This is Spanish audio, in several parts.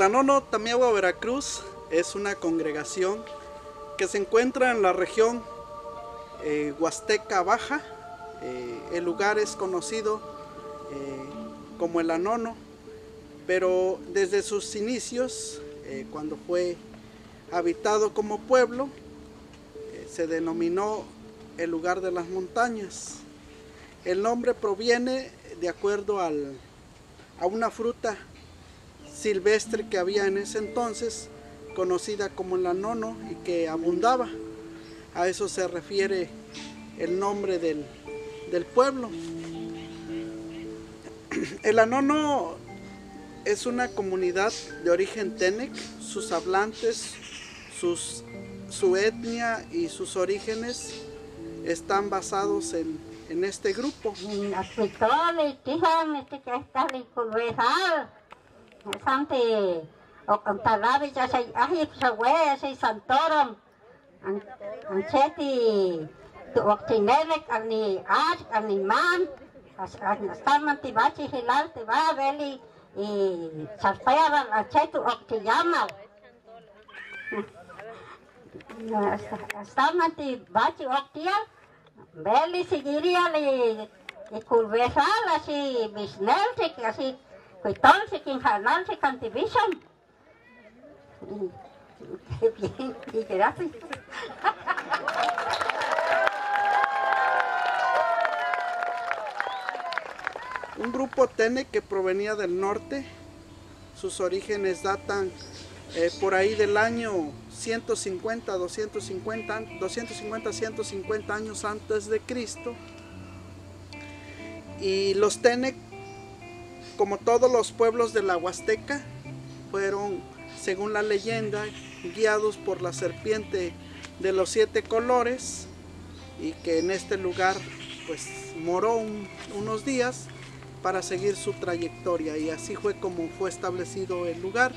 El Anono Tamiahua, Veracruz, es una congregación que se encuentra en la región Huasteca Baja. El lugar es conocido como el Anono, pero desde sus inicios, cuando fue habitado como pueblo, se denominó el lugar de las montañas. El nombre proviene de acuerdo a una fruta silvestre que había en ese entonces, conocida como el anono, y que abundaba. A eso se refiere el nombre del pueblo. El Anono es una comunidad de origen Tenec. Sus hablantes, su etnia y sus orígenes están basados en este grupo. Beli seguiria li culversal así bisnel así cuitol se quinjanal se cantivision. Qué bien, y gracias. Un grupo Tenec que provenía del norte. Sus orígenes datan por ahí del año 150, 150 años antes de Cristo. Y los Tenec, como todos los pueblos de la Huasteca, fueron, según la leyenda, guiados por la serpiente de los 7 colores, y que en este lugar pues moró unos días para seguir su trayectoria, y así fue como fue establecido el lugar.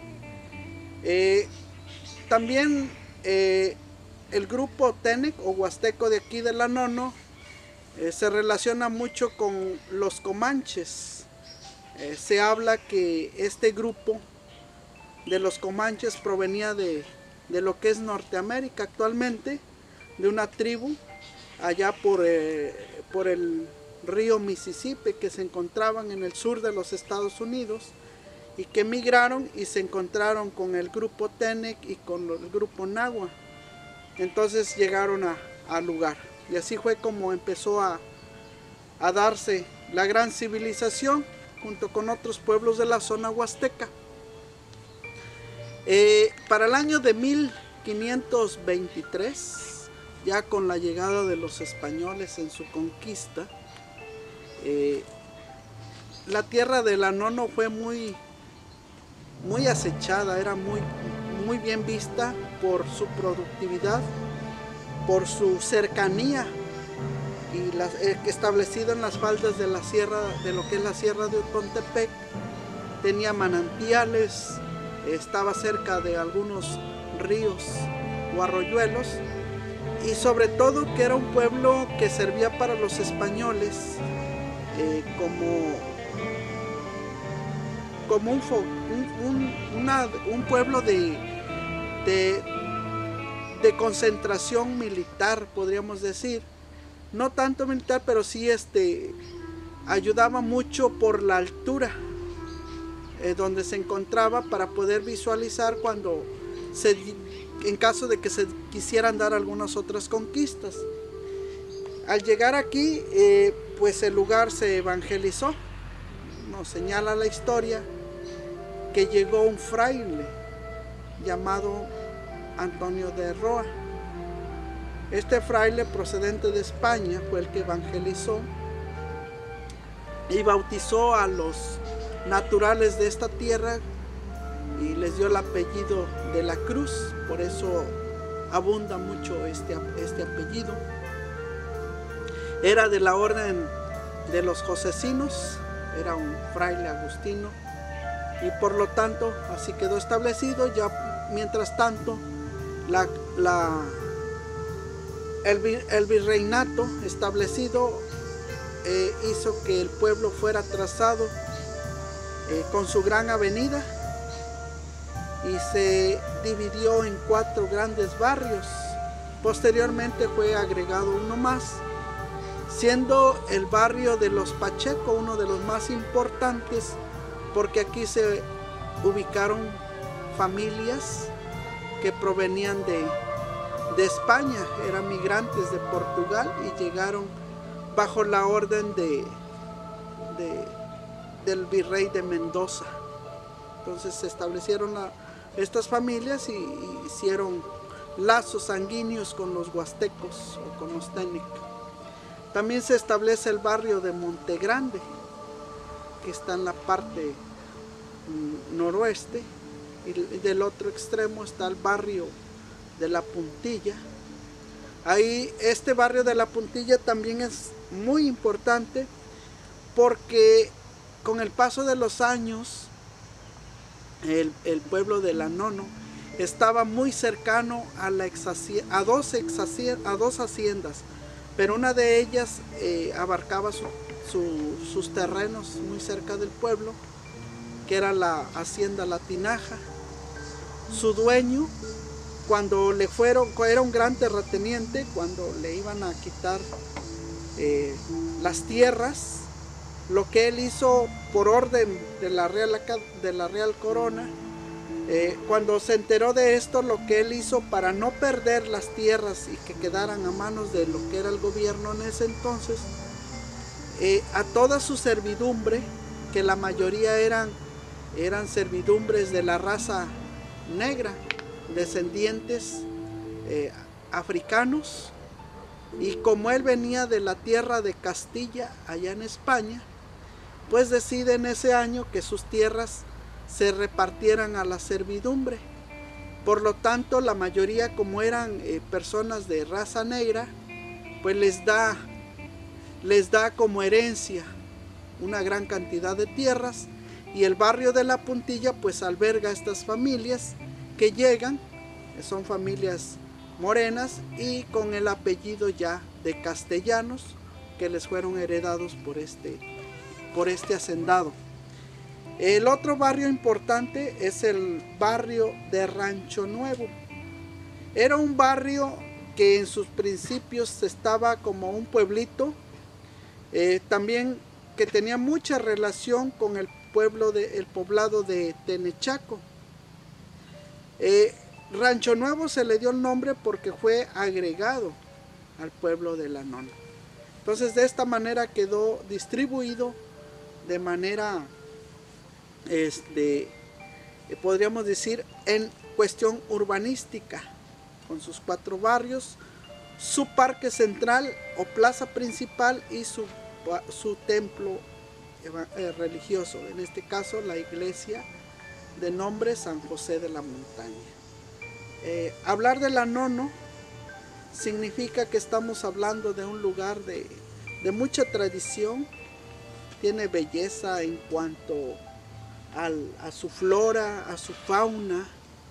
También el grupo Tenec o huasteco de aquí del Anono se relaciona mucho con los comanches. Se habla que este grupo de los comanches provenía de lo que es Norteamérica actualmente, de una tribu allá por el río Mississippi, que se encontraban en el sur de los Estados Unidos, y que migraron y se encontraron con el grupo Tenec y con el grupo Nahua. Entonces llegaron al lugar, y así fue como empezó a darse la gran civilización junto con otros pueblos de la zona huasteca. Para el año de 1523, ya con la llegada de los españoles en su conquista, la tierra del Anono fue muy acechada, era muy bien vista por su productividad, por su cercanía, y establecido en las faldas de la sierra, de lo que es la sierra de Ocontepec. Tenía manantiales, estaba cerca de algunos ríos o arroyuelos, y sobre todo que era un pueblo que servía para los españoles como un pueblo de concentración militar, podríamos decir. No tanto militar, pero sí ayudaba mucho por la altura donde se encontraba, para poder visualizar en caso de que se quisieran dar algunas otras conquistas. Al llegar aquí, pues el lugar se evangelizó. Nos señala la historia que llegó un fraile llamado Antonio de Roa. Este fraile, procedente de España, fue el que evangelizó y bautizó a los naturales de esta tierra, y les dio el apellido de la Cruz. Por eso abunda mucho este apellido. Era de la orden de los josecinos, era un fraile agustino, y por lo tanto así quedó establecido. Ya mientras tanto el virreinato establecido hizo que el pueblo fuera trazado con su gran avenida, y se dividió en 4 grandes barrios. Posteriormente fue agregado uno más, siendo el barrio de los Pacheco uno de los más importantes, porque aquí se ubicaron familias que provenían de España, eran migrantes de Portugal y llegaron bajo la orden del virrey de Mendoza. Entonces se establecieron estas familias y hicieron lazos sanguíneos con los huastecos o con los Tenec. También se establece el barrio de Montegrande, que está en la parte noroeste, y del otro extremo está el barrio de La Puntilla. Ahí este barrio de La Puntilla también es muy importante porque con el paso de los años el pueblo de La Nono estaba muy cercano a dos haciendas, pero una de ellas abarcaba sus terrenos muy cerca del pueblo, que era la hacienda La Tinaja. Su dueño, cuando era un gran terrateniente, cuando le iban a quitar las tierras, lo que él hizo por orden de la Real Corona, cuando se enteró de esto, lo que él hizo para no perder las tierras y que quedaran a manos de lo que era el gobierno en ese entonces, a toda su servidumbre, que la mayoría eran servidumbres de la raza negra, descendientes africanos, y como él venía de la tierra de Castilla, allá en España, pues decide en ese año que sus tierras se repartieran a la servidumbre. Por lo tanto, la mayoría, como eran personas de raza negra, pues les da como herencia una gran cantidad de tierras, y el barrio de La Puntilla pues alberga a estas familias que llegan, son familias morenas y con el apellido ya de castellanos, que les fueron heredados por este hacendado. El otro barrio importante es el barrio de Rancho Nuevo. Era un barrio que en sus principios estaba como un pueblito, también que tenía mucha relación con el poblado de Tenechaco. Rancho Nuevo se le dio el nombre porque fue agregado al pueblo de La Nono. Entonces de esta manera quedó distribuido de manera, podríamos decir, en cuestión urbanística, con sus 4 barrios, su parque central o plaza principal y su templo religioso, en este caso la iglesia de nombre San José de la Montaña. Hablar de La Nono significa que estamos hablando de un lugar de mucha tradición, tiene belleza en cuanto a su flora, a su fauna.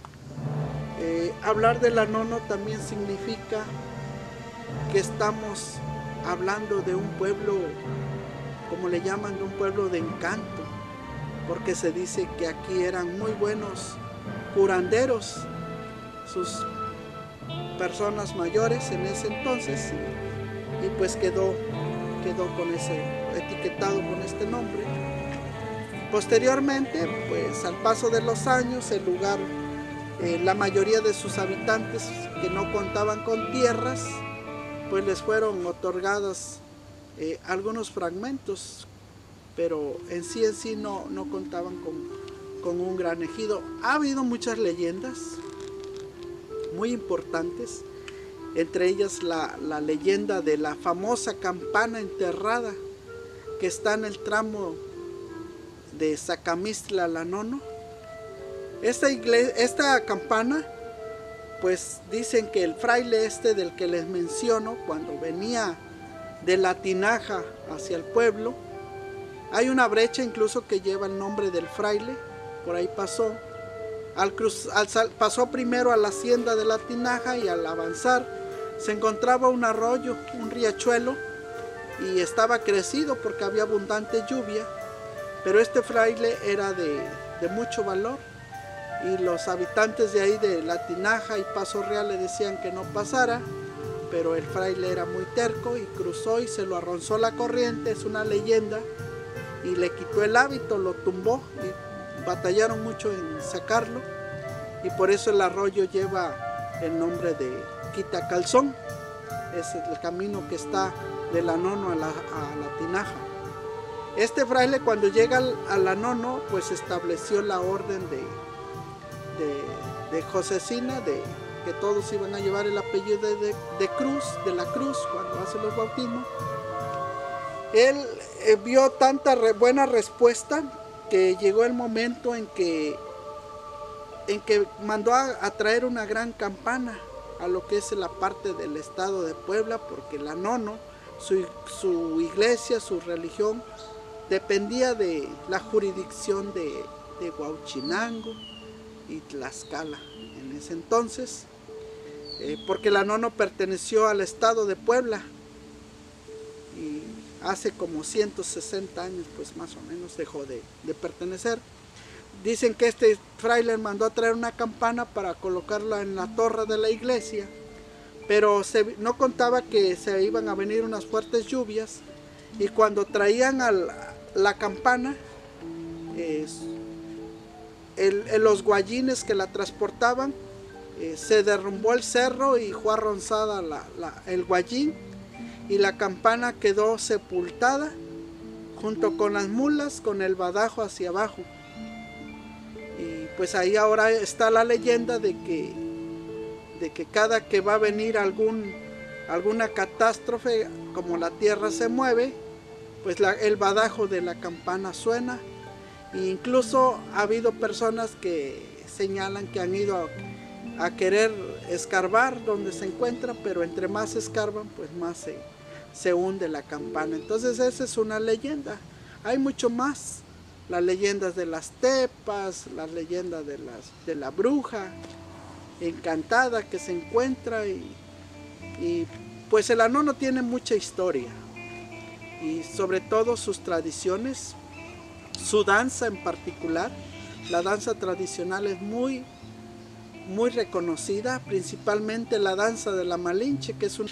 Hablar de La Nono también significa que estamos hablando de un pueblo, como le llaman, de un pueblo de encanto, porque se dice que aquí eran muy buenos curanderos sus personas mayores en ese entonces, y pues quedó etiquetado con este nombre. Posteriormente, pues al paso de los años, el lugar, la mayoría de sus habitantes que no contaban con tierras, pues les fueron otorgadas algunos fragmentos, pero en sí no contaban con un gran ejido. Ha habido muchas leyendas muy importantes, entre ellas la leyenda de la famosa campana enterrada que está en el tramo de Zacamistla a La Nono. Esta campana, pues dicen que el fraile del que les menciono, cuando venía de La Tinaja hacia el pueblo, hay una brecha incluso que lleva el nombre del fraile, por ahí pasó. Pasó primero a la hacienda de La Tinaja, y al avanzar se encontraba un arroyo, un riachuelo, y estaba crecido porque había abundante lluvia, pero este fraile era de mucho valor, y los habitantes de ahí de La Tinaja y Paso Real le decían que no pasara, pero el fraile era muy terco y cruzó y se lo arronzó la corriente, es una leyenda, y le quitó el hábito, lo tumbó y batallaron mucho en sacarlo, y por eso el arroyo lleva el nombre de Quitacalzón. Es el camino que está de La Nono a la Tinaja. Este fraile, cuando llega a La Nono, pues estableció la orden de Josecina, de que todos iban a llevar el apellido de Cruz, de la Cruz, cuando hace los bautismos. Él vio tanta buena respuesta que llegó el momento en que mandó a traer una gran campana a lo que es la parte del estado de Puebla, porque La Nono, su iglesia, su religión, dependía de la jurisdicción de Huauchinango y Tlaxcala en ese entonces, porque La Nono perteneció al estado de Puebla, y hace como 160 años, pues más o menos, dejó de pertenecer. Dicen que este fraile mandó a traer una campana para colocarla en la torre de la iglesia, pero no contaba que se iban a venir unas fuertes lluvias, y cuando traían la campana, los guayines que la transportaban, se derrumbó el cerro y fue arronzada el guayín, y la campana quedó sepultada junto con las mulas, con el badajo hacia abajo. Y pues ahí ahora está la leyenda de que cada que va a venir alguna catástrofe, como la tierra se mueve, pues el badajo de la campana suena. E incluso ha habido personas que señalan que han ido a querer escarbar donde se encuentra, pero entre más escarban, pues más se hunde la campana. Entonces esa es una leyenda. Hay mucho más. Las leyendas de las tepas, las leyendas de la bruja encantada que se encuentra, y pues el La Nono tiene mucha historia, y sobre todo sus tradiciones, su danza en particular. La danza tradicional es muy reconocida, principalmente la danza de la Malinche, que es un...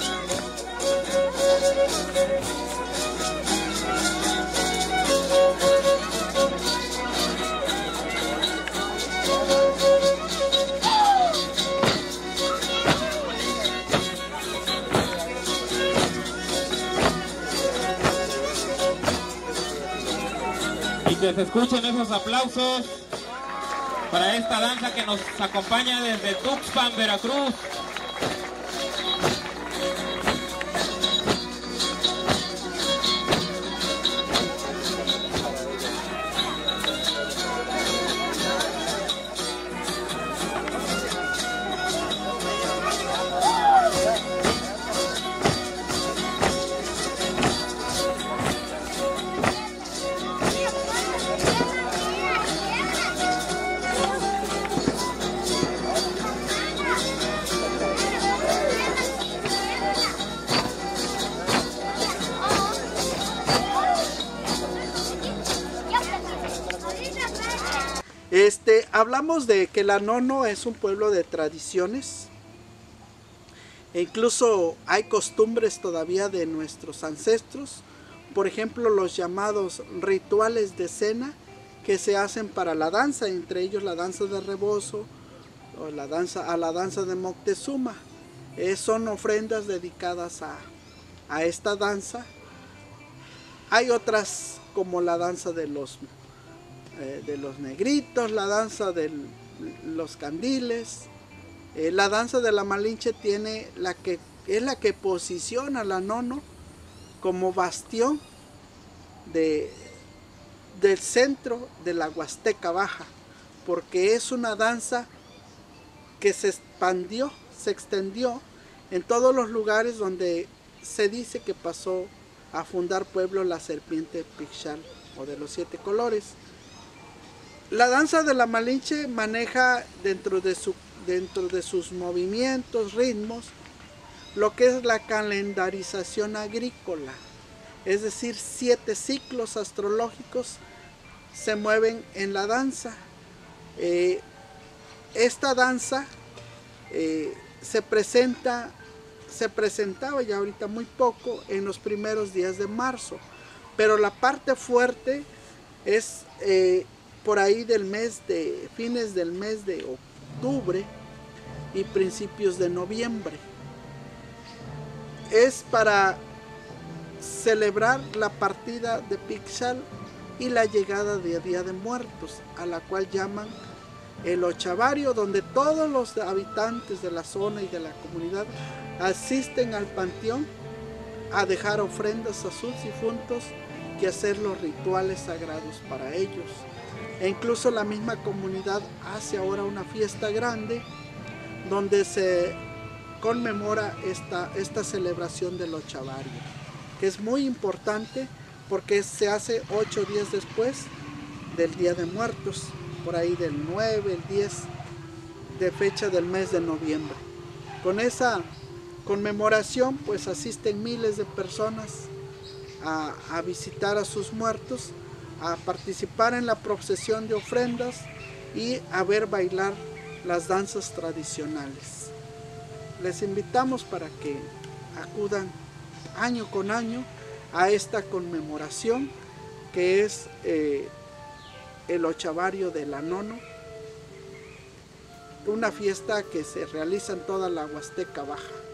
Y que se escuchen esos aplausos para esta danza que nos acompaña desde Tuxpan, Veracruz. Hablamos de que La Nono es un pueblo de tradiciones, e incluso hay costumbres todavía de nuestros ancestros. Por ejemplo, los llamados rituales de cena que se hacen para la danza, entre ellos la danza de rebozo o la danza de Moctezuma. Son ofrendas dedicadas a esta danza. Hay otras como la danza de los negritos, la danza de los candiles. La danza de la Malinche es la que posiciona a La Nono como bastión del centro de la Huasteca Baja, porque es una danza que se extendió en todos los lugares donde se dice que pasó a fundar pueblo la serpiente Pixal o de los 7 colores. La danza de la Malinche maneja dentro de sus movimientos, ritmos, lo que es la calendarización agrícola, es decir, 7 ciclos astrológicos se mueven en la danza. esta danza se presentaba ya ahorita muy poco en los primeros días de marzo, pero la parte fuerte es por ahí fines del mes de octubre y principios de noviembre. Es para celebrar la partida de Pixal y la llegada de Día de Muertos, a la cual llaman el Ochavario, donde todos los habitantes de la zona y de la comunidad asisten al panteón a dejar ofrendas a sus difuntos y hacer los rituales sagrados para ellos. E incluso la misma comunidad hace ahora una fiesta grande donde se conmemora esta celebración del Ochavario, que es muy importante porque se hace 8 días después del Día de Muertos, por ahí del 9, el 10 de fecha del mes de noviembre. Con esa conmemoración pues asisten miles de personas a visitar a sus muertos, a participar en la procesión de ofrendas y a ver bailar las danzas tradicionales. Les invitamos para que acudan año con año a esta conmemoración que es el Ochavario de la Nono, una fiesta que se realiza en toda la Huasteca Baja.